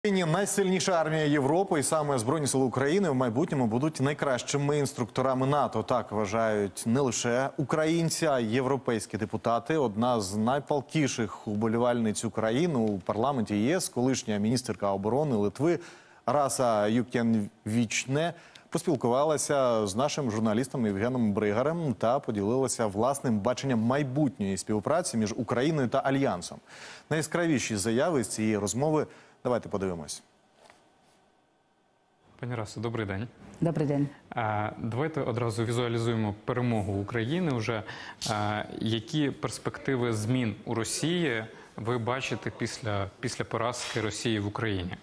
Найсильніша армія Європи і саме Збройні сили України в майбутньому будуть найкращими інструкторами НАТО. Так вважають не лише українці, а й європейські депутати. Одна з найпалкіших уболівальниць України у парламенті ЄС, колишня міністерка оборони Литви Раса Юкнявічне, поспілкувалася з нашим журналістом Євгеном Бригарем та поділилася власним баченням майбутньої співпраці між Україною та Альянсом. Найяскравіші заяви з цієї розмови давайте подивимось. Пані Расо, добрий день. Добрий день. Давайте одразу візуалізуємо перемогу України вже. Які перспективи змін у Росії ви бачите після поразки Росії в Україні?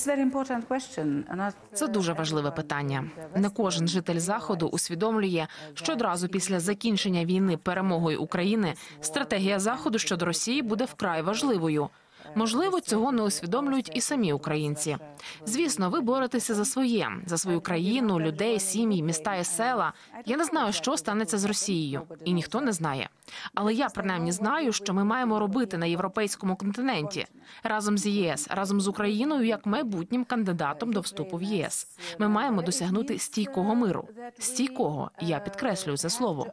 Це дуже важливе питання. Не кожен житель Заходу усвідомлює, що одразу після закінчення війни перемогою України стратегія Заходу щодо Росії буде вкрай важливою. Можливо, цього не усвідомлюють і самі українці. Звісно, ви боретеся за своє, за свою країну, людей, сім'ї, міста і села. Я не знаю, що станеться з Росією, і ніхто не знає. Але я принаймні знаю, що ми маємо робити на європейському континенті. Разом з ЄС, разом з Україною як майбутнім кандидатом до вступу в ЄС. Ми маємо досягнути стійкого миру. Стійкого, я підкреслюю це слово.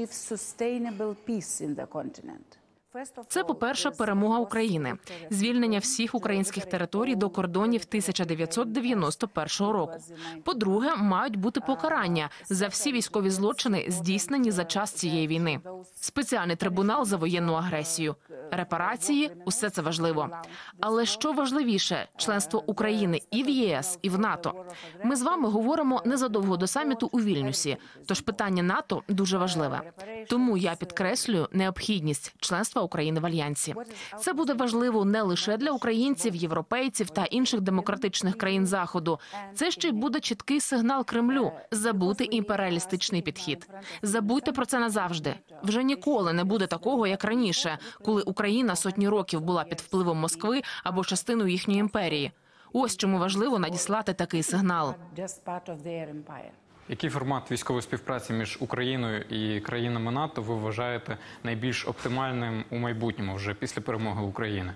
Це, по-перше, перемога України, звільнення всіх українських територій до кордонів 1991 року. По-друге, мають бути покарання за всі військові злочини, здійснені за час цієї війни. Спеціальний трибунал за воєнну агресію, репарації – усе це важливо. Але що важливіше – членство України і в ЄС, і в НАТО. Ми з вами говоримо незадовго до саміту у Вільнюсі, тож питання НАТО дуже важливе. Тому я підкреслюю необхідність членства України в Альянсі. Це буде важливо не лише для українців, європейців та інших демократичних країн Заходу. Це ще й буде чіткий сигнал Кремлю – забути імперіалістичний підхід. Забудьте про це назавжди. Вже ніколи не буде такого, як раніше, коли Україна сотні років була під впливом Москви або частиною їхньої імперії. Ось чому важливо надіслати такий сигнал. Який формат військової співпраці між Україною і країнами НАТО ви вважаєте найбільш оптимальним у майбутньому, вже після перемоги України?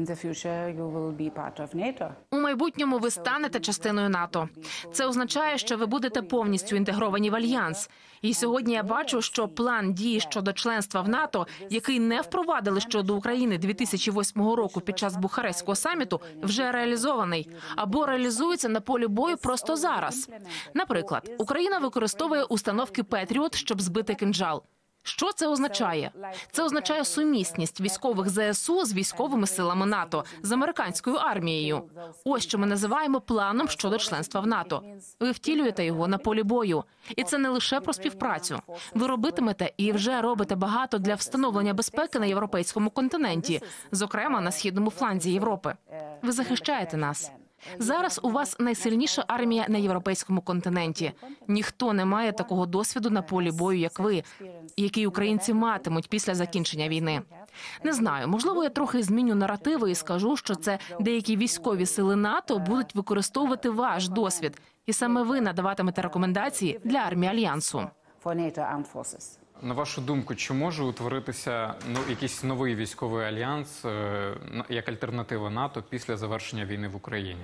У майбутньому ви станете частиною НАТО. Це означає, що ви будете повністю інтегровані в Альянс. І сьогодні я бачу, що план дій щодо членства в НАТО, який не впровадили щодо України 2008 року під час Бухарестського саміту, вже реалізований. Або реалізується на полі бою просто зараз. Наприклад, Україна використовує установки «Петріот», щоб збити «Кинджал». Що це означає? Це означає сумісність військових ЗСУ з військовими силами НАТО, з американською армією. Ось що ми називаємо планом щодо членства в НАТО. Ви втілюєте його на полі бою. І це не лише про співпрацю. Ви робитимете і вже робите багато для встановлення безпеки на європейському континенті, зокрема на східному фланзі Європи. Ви захищаєте нас. Зараз у вас найсильніша армія на європейському континенті. Ніхто не має такого досвіду на полі бою, як ви, який українці матимуть після закінчення війни. Не знаю, можливо, я трохи зміню наративи і скажу, що це деякі військові сили НАТО будуть використовувати ваш досвід. І саме ви надаватимете рекомендації для армії Альянсу. На вашу думку, чи може утворитися якийсь новий військовий альянс як альтернатива НАТО після завершення війни в Україні?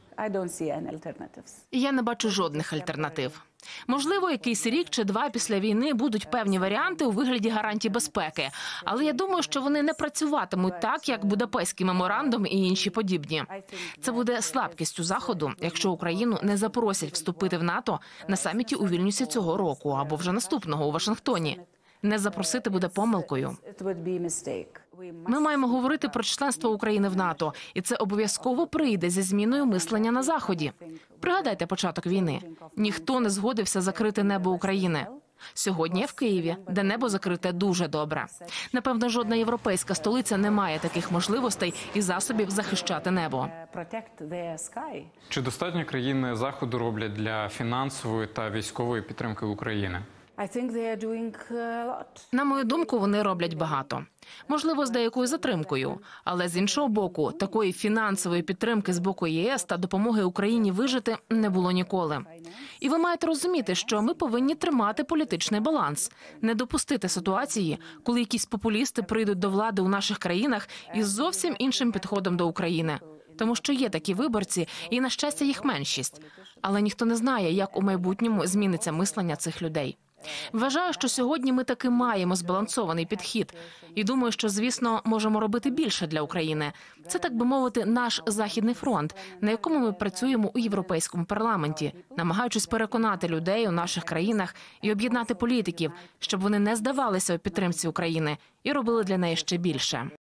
Я не бачу жодних альтернатив. Можливо, якийсь рік чи два після війни будуть певні варіанти у вигляді гарантій безпеки. Але я думаю, що вони не працюватимуть так, як Будапештський меморандум і інші подібні. Це буде слабкістю Заходу, якщо Україну не запросять вступити в НАТО на саміті у Вільнюсі цього року або вже наступного у Вашингтоні. Не запросити буде помилкою. Ми маємо говорити про членство України в НАТО, і це обов'язково прийде зі зміною мислення на Заході. Пригадайте початок війни. Ніхто не згодився закрити небо України. Сьогодні я в Києві, де небо закрите дуже добре. Напевно, жодна європейська столиця не має таких можливостей і засобів захищати небо. Чи достатньо країни Заходу роблять для фінансової та військової підтримки України? На мою думку, вони роблять багато. Можливо, з деякою затримкою. Але з іншого боку, такої фінансової підтримки з боку ЄС та допомоги Україні вижити не було ніколи. І ви маєте розуміти, що ми повинні тримати політичний баланс. Не допустити ситуації, коли якісь популісти прийдуть до влади у наших країнах із зовсім іншим підходом до України. тому що є такі виборці, і, на щастя, їх меншість. Але ніхто не знає, як у майбутньому зміниться мислення цих людей. Вважаю, що сьогодні ми таки маємо збалансований підхід. І думаю, що, звісно, можемо робити більше для України. Це, так би мовити, наш Західний фронт, на якому ми працюємо у Європейському парламенті, намагаючись переконати людей у наших країнах і об'єднати політиків, щоб вони не здавалися у підтримці України і робили для неї ще більше.